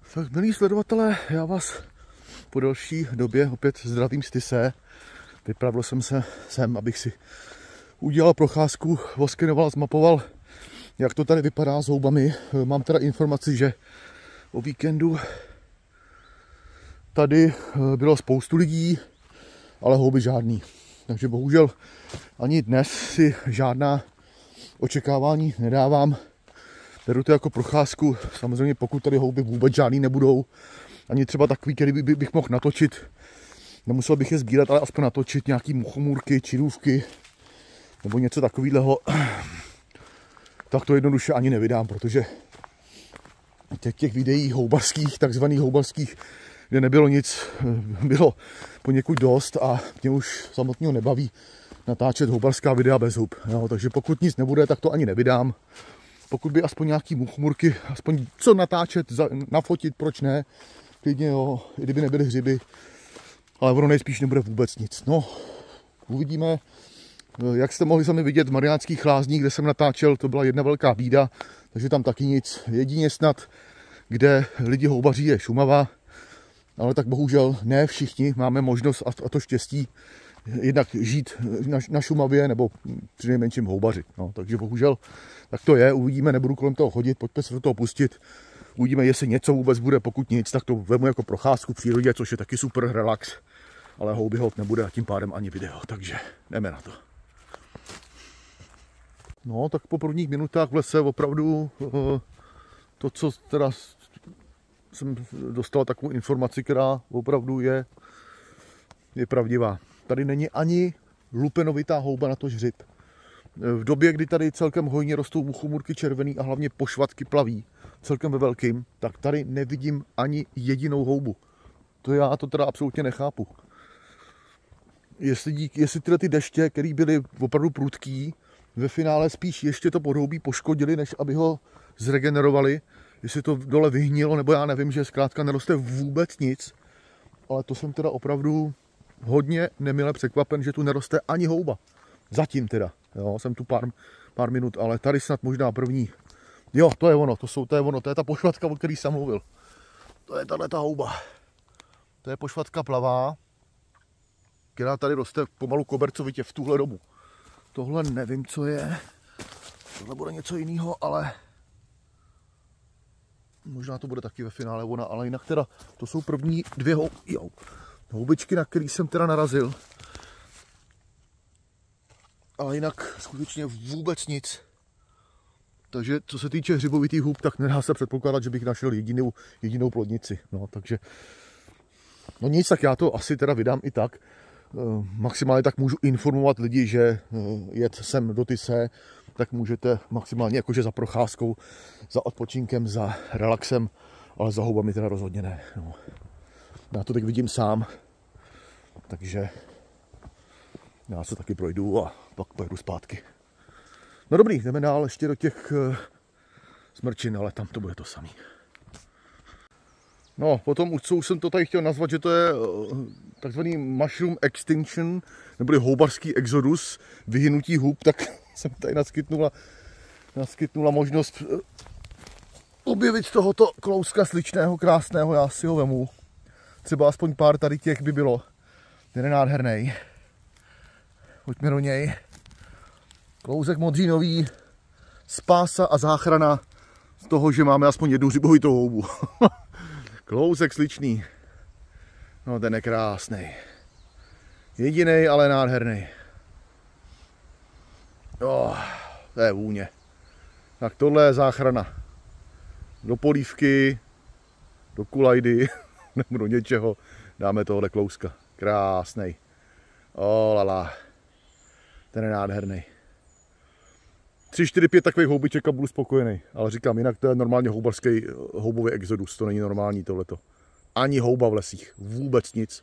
Tak, milí sledovatelé, já vás po delší době opět zdravím z Tyse. Vypravil jsem se sem, abych si udělal procházku, oskenoval, zmapoval, jak to tady vypadá s houbami. Mám teda informaci, že o víkendu tady bylo spoustu lidí, ale houby žádný. Takže bohužel ani dnes si žádná očekávání nedávám. Beru to jako procházku, samozřejmě pokud tady houby vůbec žádný nebudou, ani třeba takový, který bych mohl natočit, nemusel bych je sbírat, ale aspoň natočit nějaký muchomůrky, čirůvky nebo něco takového, tak to jednoduše ani nevydám, protože těch videí houbarských, takzvaných houbarských, kde nebylo nic, bylo poněkud dost a mě už samotného nebaví natáčet houbarská videa bez hub. Jo, takže pokud nic nebude, tak to ani nevydám. Pokud by aspoň nějaký muchomůrky, aspoň co natáčet, nafotit, proč ne, klidně jo, i kdyby nebyly hřiby, ale ono nejspíš nebude vůbec nic. No, uvidíme, jak jste mohli sami vidět v Mariánských Lázních, kde jsem natáčel, to byla jedna velká bída, takže tam taky nic. Jedině snad, kde lidi houbaří, je Šumava, ale tak bohužel ne všichni máme možnost a to štěstí jednak žít na Šumavě nebo přinejmenším houbaři. No, takže bohužel tak to je, uvidíme, nebudu kolem toho chodit, pojďme se do toho pustit. Uvidíme, jestli něco vůbec bude, pokud nic, tak to vemu jako procházku v přírodě, což je taky super relax. Ale houby hod nebude a tím pádem ani video, takže jdeme na to. No, tak po prvních minutách v lese opravdu to, co teda jsem dostal takovou informaci, která opravdu je pravdivá. Tady není ani lupenovitá houba, natož hřib. V době, kdy tady celkem hojně rostou muchomůrky červený a hlavně pošvatky plaví, celkem ve velkým, tak tady nevidím ani jedinou houbu. To já to teda absolutně nechápu. Jestli tyhle ty deště, které byly opravdu prudký, ve finále spíš ještě to podhoubí poškodili, než aby ho zregenerovali, jestli to dole vyhnilo, nebo já nevím, že zkrátka neroste vůbec nic, ale to jsem teda opravdu hodně nemile překvapen, že tu neroste ani houba. Zatím teda. Jo, jsem tu pár minut, ale tady snad možná první. Jo, to je ono, to je ta pošvatka, o který jsem mluvil. To je tato houba. To je pošvatka plavá, která tady roste pomalu kobercovitě v tuhle dobu. Tohle nevím, co je. Tohle bude něco jiného, ale možná to bude taky ve finále ona, ale jinak teda to jsou první dvě houbičky, na který jsem teda narazil. Ale jinak skutečně vůbec nic. Takže co se týče hřibovitých hub, tak nedá se předpokládat, že bych našel jedinou plodnici. No, takže no nic, tak já to asi teda vydám i tak. Maximálně tak můžu informovat lidi, že jet sem do Tyse, tak můžete maximálně jakože za procházkou, za odpočinkem, za relaxem, ale za houbami teda rozhodně ne. No. Já to teď vidím sám, takže já se taky projdu a pak pojedu zpátky. No dobrý, jdeme dál ještě do těch smrčin, ale tam to bude to samý. No, potom už jsem to tady chtěl nazvat, že to je takzvaný mushroom extinction, neboli houbarský exodus, vyhynutí hub, tak jsem tady naskytnula možnost objevit tohoto klouska sličného, krásného, já si ho vemu. Třeba aspoň pár tady těch by bylo. Ten je nádherný. Pojďme do něj. Klouzek modřínový, spása a záchrana z toho, že máme aspoň jednu hřibovitou houbu. Klouzek sličný. No, ten je krásný. Jedinej, ale nádherný. Oh, to je vůně. Tak tohle je záchrana. Do polívky, do kulajdy, nebo do něčeho dáme tohle klouska. Krásný. Oh, lala. Ten je nádherný. 3, 4, 5 takových houbiček a budu spokojený. Ale říkám, jinak to je normálně houbový exodus. To není normální tohleto. Ani houba v lesích. Vůbec nic.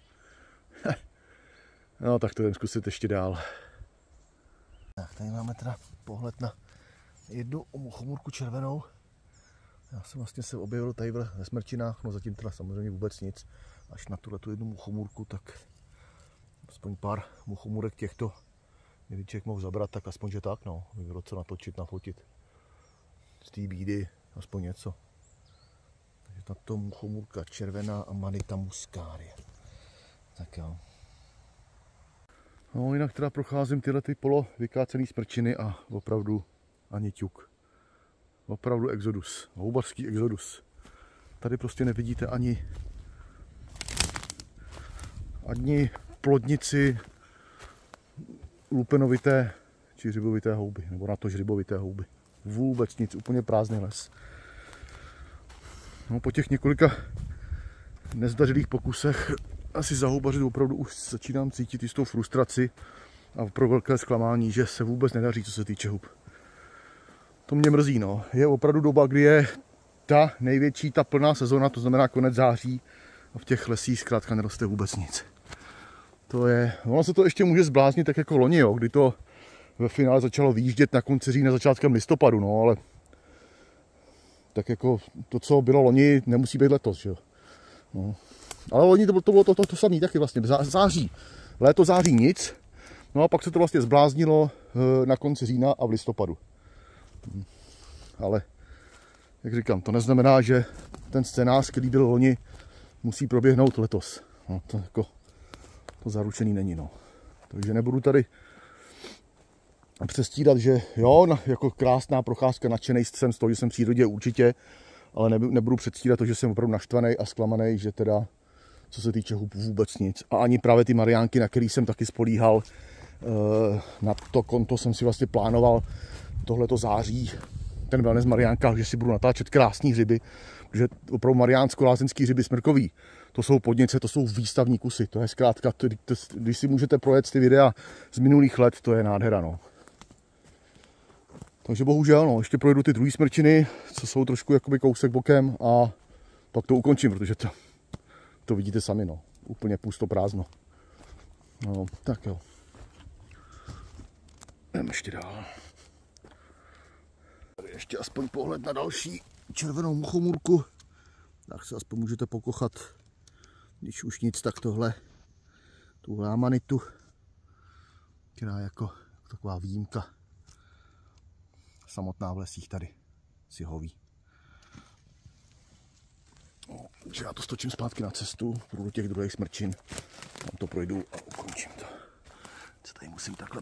No tak to jdem zkusit ještě dál. Tak, tady máme teda pohled na jednu muchomůrku červenou. Já jsem vlastně se objevil tady ve smrčinách, no zatím teda samozřejmě vůbec nic. Až na tuhletu jednu muchomůrku, tak aspoň pár muchomůrek těchto kdyby člověk mohl zabrat, tak aspoň že tak, no. By bylo co natočit, nafotit. Z té bídy, aspoň něco. Takže tato muchomůrka červená a Amanita muscaria. Tak jo. No jinak teda procházím tyhle ty polo vykácený smrčiny a opravdu ani ťuk. Opravdu exodus, houbařský exodus. Tady prostě nevidíte ani plodnici lupenovité či řibovité houby, nebo na to žribovité houby. Vůbec nic, úplně prázdný les. No, po těch několika nezdařilých pokusech asi zahoubařit opravdu už začínám cítit jistou frustraci a opravdu velké zklamání, že se vůbec nedaří, co se týče hub. To mě mrzí, no. Je opravdu doba, kdy je ta největší, ta plná sezona, to znamená konec září a v těch lesích zkrátka neroste vůbec nic. To je, ono se to ještě může zbláznit tak jako loni, jo, kdy to ve finále začalo výjíždět na konci října, začátkem listopadu, no, ale tak jako to, co bylo loni, nemusí být letos, že jo. No. Ale loni to bylo to samé taky vlastně, září. Léto, září nic, no a pak se to vlastně zbláznilo na konci října a v listopadu. Ale, jak říkám, to neznamená, že ten scénář, který byl loni, musí proběhnout letos. No, to zaručený není, no. Takže nebudu tady přestírat, že jo, jako krásná procházka, nadšenej jsem z toho, že jsem v přírodě určitě, ale nebudu předstírat to, že jsem opravdu naštvaný a zklamaný, že teda, co se týče hub, vůbec nic. A ani právě ty Mariánky, na který jsem taky spolíhal, na to konto jsem si vlastně plánoval tohleto září, ten wellness Mariánka, že si budu natáčet krásný hřiby, protože opravdu mariánsko-lázeňský hřiby smrkový, to jsou podnice, to jsou výstavní kusy, to je zkrátka, když si můžete projet ty videa z minulých let, to je nádhera, no. Takže bohužel, no, ještě projedu ty druhé smrčiny, co jsou trošku jakoby kousek bokem a pak to ukončím, protože to vidíte sami, no, úplně pusto prázdno. No, tak jo. Jdeme ještě dál. Tady ještě aspoň pohled na další červenou muchomůrku. Tak se aspoň můžete pokochat, když už nic, tak tuhle amanitu, která je jako taková výjimka. Samotná v lesích tady si hoví. No, takže já to stočím zpátky na cestu, půjdu do těch druhých smrčin, tam to projdu a ukončím to. Co tady musím takhle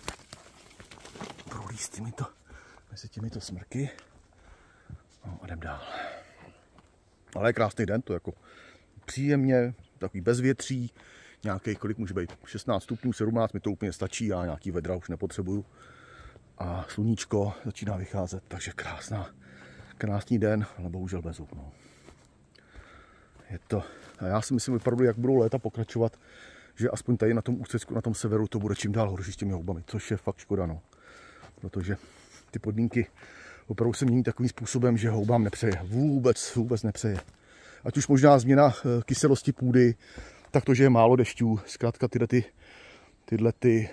prolíst mezi těmito smrky. No a jdem dál. Ale je krásný den, to jako příjemně, takový bezvětří, nějaký, kolik může být, 16 stupňů, 17, mi to úplně stačí, já nějaký vedra už nepotřebuju. A sluníčko začíná vycházet, takže krásný den, ale bohužel bez hub. No. Je to, a já si myslím opravdu, jak budou léta pokračovat, že aspoň tady na tom úsecku, na tom severu, to bude čím dál horší s těmi houbami, což je fakt škoda, no. Protože ty podmínky opravdu se mění takovým způsobem, že houbám nepřeje, vůbec nepřeje. Ať už možná změna kyselosti půdy, tak to, že je málo dešťů, zkrátka tyhle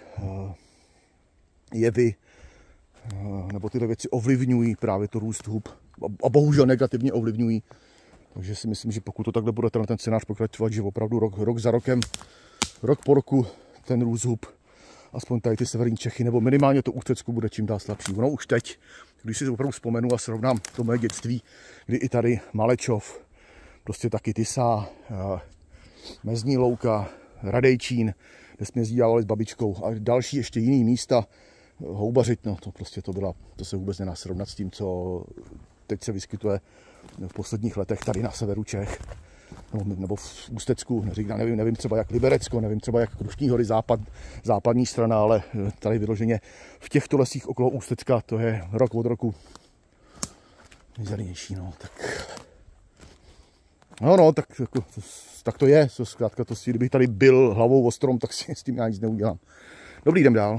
jevy nebo tyhle věci ovlivňují právě to růst hub a bohužel negativně ovlivňují. Takže si myslím, že pokud to takhle bude ten scénář pokračovat, že opravdu rok za rokem, rok po roku ten růst hub, aspoň tady ty severní Čechy, nebo minimálně to Ústecku bude čím dál slabší. Ono už teď, když si opravdu vzpomenu a srovnám to moje dětství, kdy i tady Malečov, prostě taky Tisa, Mezní louka, Radejčín, kde jsme jezdívali s babičkou a další ještě jiný místa, houbařit, no to se vůbec nedá srovnat s tím, co teď se vyskytuje v posledních letech tady na severu Čech, nebo v Ústecku, nevím třeba jak Liberecko, nevím třeba jak Krušní hory, západní strana, ale tady vyloženě v těchto lesích okolo Ústecka to je rok od roku mizernější, no, tak... No, tak to je, zkrátka to si, kdybych tady byl hlavou o strom, tak si s tím já nic neudělám. Dobrý, jdem dál.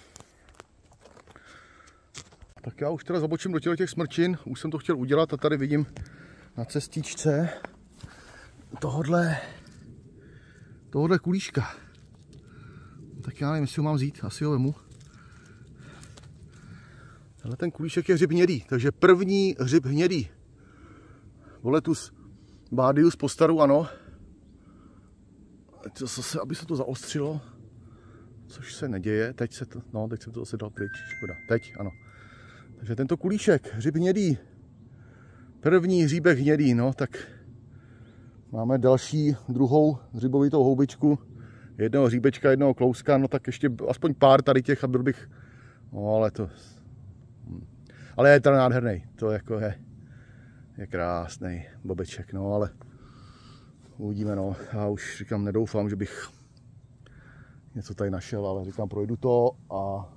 Tak já už teda zabočím do těch smrčin, už jsem to chtěl udělat a tady vidím na cestičce tohodle kulíška. Tak já nevím, jestli ho mám vzít, asi ho vemu. Tenhle ten kulíšek je hřib hnědý, takže první hřib hnědý. Boletus badius postaru, ano. Zase, aby se to zaostřilo, což se neděje, teď jsem to zase dal pryč, škoda, teď, ano. Takže tento kulíšek, hřib hnědý, první hříbek hnědý, no tak Máme další, druhou hřibovitou houbičku. Jednoho hříbečka, jednoho klouska, no tak ještě aspoň pár tady těch a byl bych... No ale to... Ale je teda nádherný, to jako je krásný bobeček, no ale uvidíme, no. Já už říkám, nedoufám, že bych něco tady našel, ale říkám, projdu to a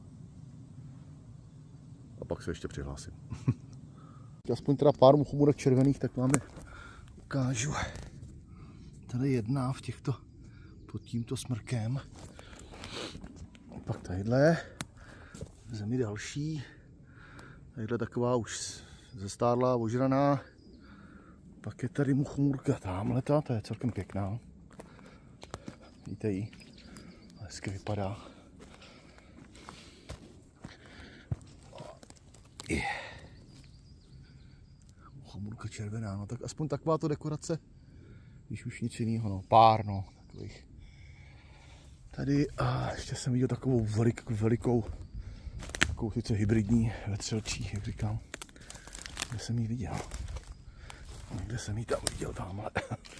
pak se ještě přihlásím. Aspoň teda pár muchomůrek červených, tak vám je ukážu. Tady jedna v těchto, pod tímto smrkem. Pak tadyhle, v zemi další. Tadyhle taková už zestárlá, ožraná. Pak je tady muchomůrka tamhleta, to je celkem pěkná. Víte ji, hezky vypadá. Muchomůrka červená, no tak aspoň takováto dekorace, když už nic jiného, no, pár, no, takových. Tady a ještě jsem viděl takovou velikou, takovou sice hybridní vetřelčí, jak říkám. Kde jsem ji viděl? Někde jsem ji tam viděl, tamhle.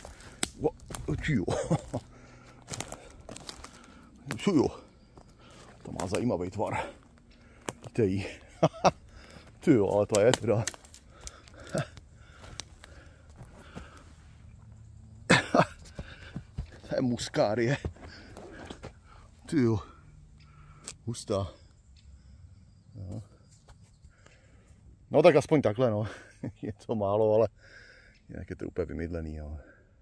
To má zajímavý tvar. Víte ji. Ty jo, ale to je teda. To je muskárie. Ty jo. Hustá. No tak aspoň takhle, no. Je to málo, ale jinak je to úplně vymydlený, jo.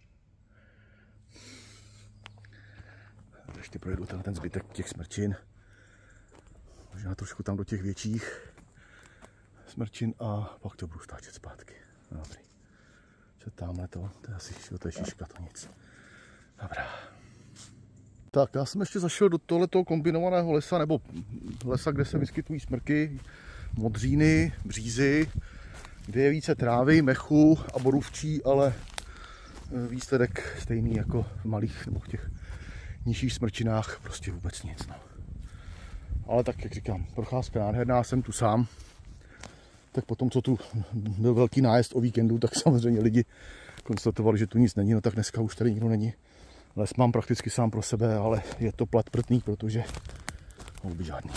Ještě projedu ten zbytek těch smrčin. Možná trošku tam do těch větších smrčin a pak to budu stáčet zpátky. No, dobrý. Co tamhle to je asi to je šiška, to nic. Dobrá. Tak, já jsem ještě zašel do tohletoho kombinovaného lesa, nebo lesa, kde se vyskytují smrky, modříny, břízy, kde je více trávy, mechu a borůvčí, ale výsledek stejný jako v malých nebo v těch nižších smrčinách, prostě vůbec nic. No. Ale tak, jak říkám, procházka nádherná, jsem tu sám. Tak potom, co tu byl velký nájezd o víkendu, tak samozřejmě lidi konstatovali, že tu nic není, no tak dneska už tady nikdo není. Les mám prakticky sám pro sebe, ale je to plat prtný, protože houby žádný.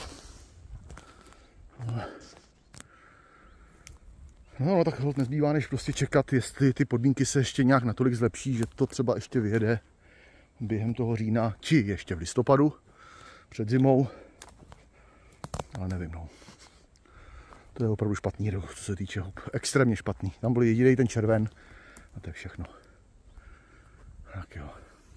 No, tak hold nezbývá, než prostě čekat, jestli ty podmínky se ještě nějak natolik zlepší, že to třeba ještě vyjede během toho října, či ještě v listopadu, před zimou. Ale nevím, no. To je opravdu špatný, co se týče hub. Extrémně špatný. Tam byl jediný ten červen a to je všechno. Tak jo.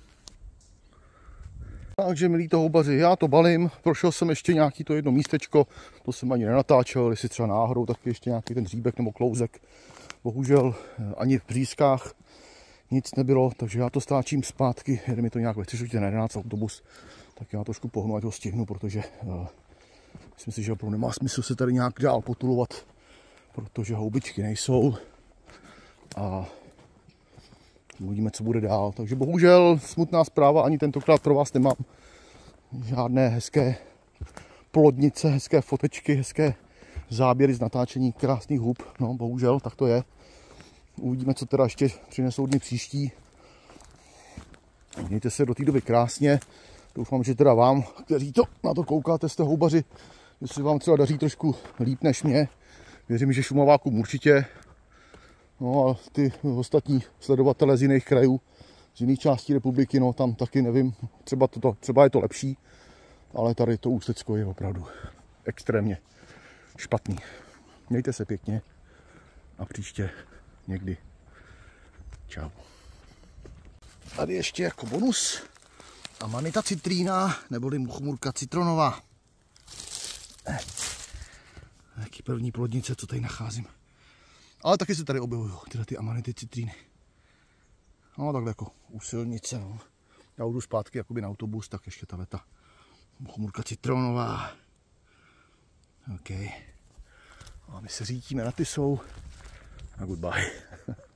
Takže milí to houbaři, já to balím, prošel jsem ještě nějaký to jedno místečko, to jsem ani nenatáčel, jestli třeba náhodou taky ještě nějaký ten hříbek nebo klouzek. Bohužel ani v břízkách nic nebylo, takže já to stáčím zpátky, jede mi to nějak ve 3 na 11 autobus, tak já trošku pohnu, ať ho stihnu, protože myslím si, že opravdu nemá smysl se tady nějak dál potulovat, protože houbičky nejsou a uvidíme, co bude dál. Takže bohužel smutná zpráva, ani tentokrát pro vás nemám žádné hezké plodnice, hezké fotečky, hezké záběry z natáčení krásných hub. No bohužel, tak to je. Uvidíme, co teda ještě přinesou dny příští. Mějte se do té doby krásně. Doufám, že teda vám, kteří to na to koukáte, jste houbaři, že se vám třeba daří trošku líp než mě. Věřím, že Šumavákům určitě. No a ty ostatní sledovatele z jiných krajů, z jiných částí republiky, no tam taky nevím, třeba je to lepší, ale tady to Ústecko je opravdu extrémně špatný. Mějte se pěkně a příště někdy. Čau. Tady ještě jako bonus Amanita citrína, neboli muchomůrka citronová. Jaký první plodnice, co tady nacházím. Ale taky se tady objevují tyhle ty Amanity citríny. No takhle jako u silnice. No. Já jdu zpátky jakoby na autobus, tak ještě tahleta muchomůrka citronová. OK. A my se řítíme na Tisou. A goodbye.